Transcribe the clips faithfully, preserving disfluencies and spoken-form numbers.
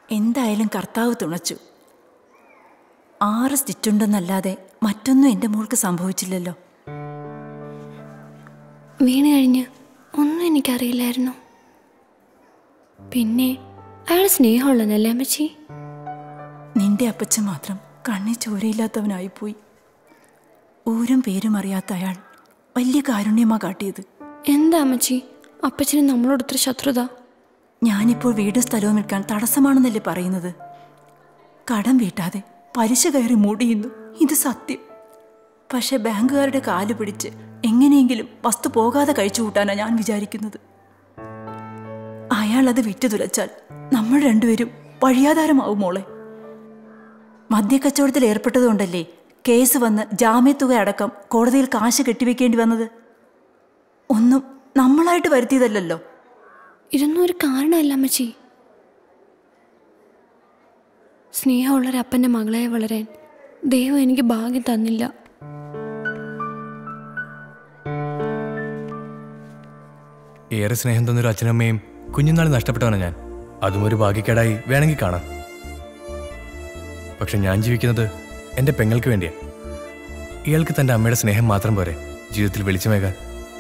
എന്തായാലും കർത്താവ് തുണച്ചു. ആറ് സ്റ്റിച്ചുണ്ടെന്നല്ലാതെ മറ്റൊന്നും എൻ്റെ മോൾക്ക് സംഭവിച്ചില്ലല്ലോ. വീണ് കഴിഞ്ഞ് ഒന്നും എനിക്കറിയില്ലായിരുന്നു. പിന്നെ അയാൾ സ്നേഹമുള്ളതല്ലേ അമ്മച്ചി? നിന്റെ അപ്പച്ചൻ മാത്രം കണ്ണി ചോരയില്ലാത്തവനായിപ്പോയി. ഊരും പേരും അറിയാത്ത അയാൾ വലിയ കാരുണ്യമാ കാട്ടിയത്. എന്താ അമ്മച്ചി അപ്പച്ചന് നമ്മളോടൊത്ര ശത്രുത? ഞാനിപ്പോൾ വീടും സ്ഥലവും വിൽക്കാൻ തടസ്സമാണെന്നല്ലേ പറയുന്നത്. കടം വീട്ടാതെ പലിശ കയറി മൂടിയുന്നു, ഇത് സത്യം. പക്ഷെ ബാങ്കുകാരുടെ കാല് പിടിച്ച് എങ്ങനെയെങ്കിലും വസ്തു പോകാതെ കഴിച്ചു കൂട്ടാനാ ഞാൻ വിചാരിക്കുന്നത്. അയാൾ അത് വിറ്റു തുലച്ചാൽ നമ്മൾ രണ്ടുപേരും വഴിയാധാരമാവും മോളെ. മദ്യക്കച്ചവടത്തിൽ ഏർപ്പെട്ടതുകൊണ്ടല്ലേ കേസ് വന്ന് ജാമ്യത്തുക അടക്കം കോടതിയിൽ കാശ് കെട്ടിവെക്കേണ്ടി വന്നത്. ഒന്നും നമ്മളായിട്ട് വരുത്തിയതല്ലോ. ഇതൊന്നും ഒരു കാരണമല്ല അമ്മച്ചി. സ്നേഹമുള്ളൊരപ്പൻ്റെ മകളെ വളരാൻ ദൈവം എനിക്ക് ഭാഗ്യം തന്നില്ല. ഏറെ സ്നേഹം തന്നൊരു അച്ഛനമ്മയും കുഞ്ഞുനാൾ നഷ്ടപ്പെട്ടവനാണ് ഞാൻ. അതും ഒരു ഭാഗ്യക്കേടായി വേണമെങ്കിൽ കാണാം. പക്ഷെ ഞാൻ ജീവിക്കുന്നത് എൻ്റെ പെങ്ങൾക്ക് വേണ്ടിയാ. ഇയാൾക്ക് തൻ്റെ അമ്മയുടെ സ്നേഹം മാത്രം പോരെ ജീവിതത്തിൽ വെളിച്ചമേകാൻ.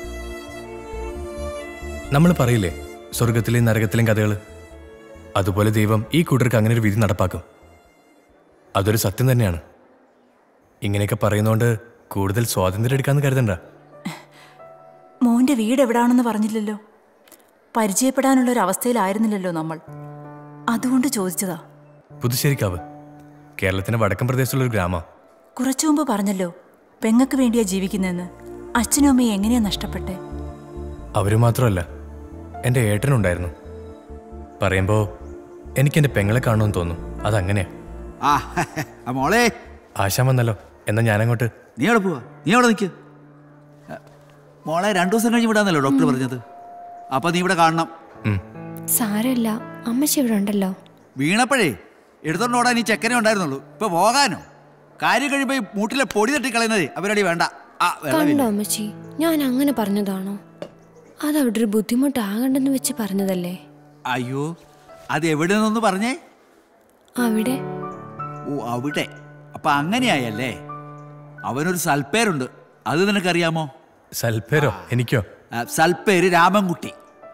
നമ്മൾ പറയില്ലേ സ്വർഗത്തിലെയും നരകത്തിലെയും കഥകൾ, അതുപോലെ ദൈവം ഈ കൂട്ടർക്ക് അങ്ങനെ ഒരു വിധി നടപ്പാക്കും. അതൊരു സത്യം തന്നെയാണ്. ഇങ്ങനെയൊക്കെ പറയുന്നതുകൊണ്ട് കൂടുതൽ സ്വാതന്ത്ര്യം എടുക്കാമെന്ന് കരുതണ്ട. മോൻ്റെ വീട് എവിടാണെന്ന് പറഞ്ഞില്ലല്ലോ. പരിചയപ്പെടാനുള്ളൊരവസ്ഥയിലായിരുന്നില്ലല്ലോ നമ്മൾ, അതുകൊണ്ട് ചോദിച്ചതാ. പുതുശ്ശേരിക്കാവ് കേരളത്തിന്റെ വടക്കൻ പ്രദേശത്തുള്ളൊരു ഗ്രാമം. കുറച്ചു മുമ്പ് പറഞ്ഞല്ലോ പെങ്ങൾക്ക് വേണ്ടിയാ ജീവിക്കുന്നതെന്ന്. അച്ഛനും അമ്മയും എങ്ങനെയാ നഷ്ടപ്പെട്ടെ? അവര് മാത്രമല്ല, എൻ്റെ ഏട്ടനുണ്ടായിരുന്നു. പറയുമ്പോ എനിക്ക് എൻ്റെ പെങ്ങളെ കാണുമെന്ന് തോന്നും. അതങ്ങനെയാ. മോളെ ആശാൻ വന്നല്ലോ. എന്നാ ഞാനങ്ങോട്ട്. നീ എവിടെ പോവാ? നീ എവിടെ നിൽക്ക്. മോളെ രണ്ടു ദിവസം കഴിഞ്ഞ് വിടാന്നല്ലോ ഡോക്ടർ പറഞ്ഞത്. അപ്പൊ നീ ഇവിടെ കാണണം. സാരമില്ല, അമ്മച്ചി ഇവിടെ ഉണ്ടല്ലോ. വീണപ്പോഴേ എടുത്തോണ്ടോടാൻ ഈ ചെക്കനെ ഉണ്ടായിരുന്നുള്ളൂ. ഇപ്പൊ പോകാനോ? കാര്യം കഴിയുമ്പോ മൂട്ടിലെ പൊടി തട്ടിക്കളയുന്നത് അവരടി വേണ്ട. കണ്ടോ അമ്മച്ചി, ഞാൻ അങ്ങനെ പറഞ്ഞതാണോ? അതവിടെ ഒരു ബുദ്ധിമുട്ടാകണ്ടെന്ന് വെച്ച് പറഞ്ഞതല്ലേ. അയ്യോ, അത് എവിടെ നിന്നൊന്ന് പറഞ്ഞേ. അവിടെ. ഓ അവിടെ. അപ്പൊ അങ്ങനെയായല്ലേ. അവനൊരു സൽപ്പേരുണ്ട്, അത് നിനക്കറിയാമോ? സൽപ്പേരോ? എനിക്കോ? സൽപ്പേര് രാമൻകുട്ടി.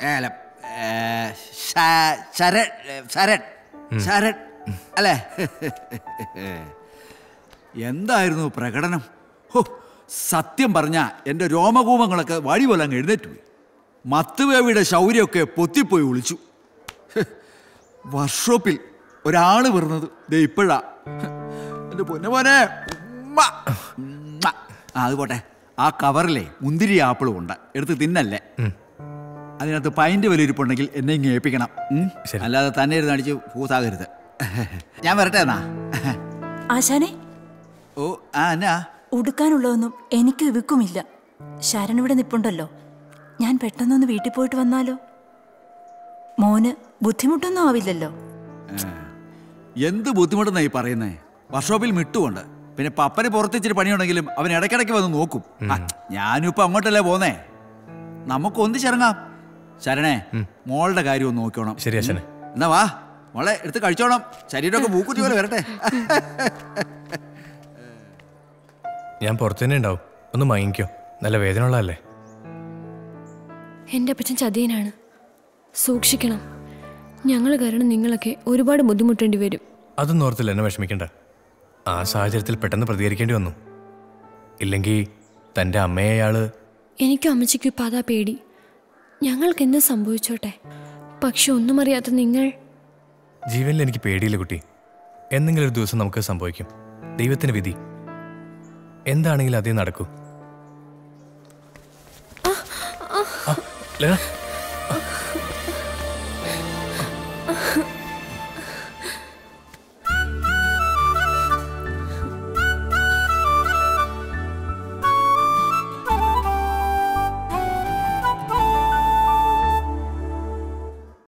ശരൺ ശരൺ ശരൺ അല്ലേ? എന്തായിരുന്നു പ്രകടനം! ഹോ, സത്യം പറഞ്ഞ എൻ്റെ രോമകൂപങ്ങളൊക്കെ വഴി പോലെ അങ്ങ് എഴുന്നേറ്റ് പോയി. മത്തുവേവിയുടെ ശൗര്യമൊക്കെ പൊത്തിപ്പോയി വിളിച്ചു. വർക്ക്ഷോപ്പിൽ ഒരാൾ വരുന്നത് ദേ ഇപ്പോഴാ. എൻ്റെ പൊന്നെ മോനെ. ആ അത് പോട്ടെ, ആ കവറിലെ മുന്തിരി ആപ്പിളും ഉണ്ട്, എടുത്ത് തിന്നല്ലേ. അതിനകത്ത് പൈൻ്റെ വില ഇരിപ്പുണ്ടെങ്കിൽ എന്നെ ഇങ്ങനെ ഏൽപ്പിക്കണം. അല്ലാതെ തന്നെ ഇരുന്ന് അടിച്ച് പൂസാകരുത്. ഞാൻ വരട്ടെ എന്നാ. ആശാനെ, ഓ ആ എന്നാ? ഉടുക്കാനുള്ളതൊന്നും എനിക്ക് വിൽക്കുമില്ല. ശരൺ ഇവിടെ നിപ്പുണ്ടല്ലോ. ഞാൻ പെട്ടെന്നൊന്ന് വീട്ടിൽ പോയിട്ട് വന്നാലോ? മോന് ബുദ്ധിമുട്ടൊന്നും ആവില്ലല്ലോ? എന്ത് ബുദ്ധിമുട്ടെന്നായി പറയുന്നേ? വർക്ക്ഷോപ്പിൽ മിട്ടുകൊണ്ട്, പിന്നെ പപ്പന് പുറത്തിച്ചിട്ട് പണിയുണ്ടെങ്കിലും അവൻ ഇടയ്ക്കിടയ്ക്ക് വന്ന് നോക്കും. ഞാനും ഇപ്പൊ അങ്ങോട്ടല്ലേ പോന്നേ. നമുക്ക് ഒന്നിച്ചിറങ്ങാം. ശരണേ, മോളുടെ കാര്യം ഒന്ന് നോക്കിക്കോണം. ശരി അച്ഛനെ. എന്നാ വാ മോളെ, എടുത്ത് കഴിച്ചോണം. ശരീരമൊക്കെ മൂക്കുറ്റി പോലെ വരട്ടെ. ഞാൻ പുറത്തു തന്നെ ഉണ്ടാവും. ഒന്ന് മയങ്ങിക്കോ, നല്ല വേദന ഉള്ളതല്ലേ. എൻ്റെ അപ്പച്ചൻ ചതിയനാണ്, സൂക്ഷിക്കണം. ഞങ്ങൾ കാരണം നിങ്ങളൊക്കെ ഒരുപാട് ബുദ്ധിമുട്ടേണ്ടി വരും. അതൊന്നും ഓർത്തില്ല, എന്നെ വിഷമിക്കണ്ട. ആ സാഹചര്യത്തിൽ പെട്ടെന്ന് പ്രതികരിക്കേണ്ടി വന്നു. ഇല്ലെങ്കിൽ തൻ്റെ അമ്മയെ അയാള്. എനിക്കും അമ്മച്ചിക്കും ഇപ്പം അതാ പേടി. ഞങ്ങൾക്ക് എന്ത് സംഭവിച്ചോട്ടെ, പക്ഷെ ഒന്നും അറിയാത്ത നിങ്ങൾ. ജീവനിൽ എനിക്ക് പേടിയില്ല കുട്ടി. എന്തെങ്കിലും ഒരു ദിവസം നമുക്ക് സംഭവിക്കും. ദൈവത്തിന് വിധി എന്താണെങ്കിലും അതേ നടക്കൂ.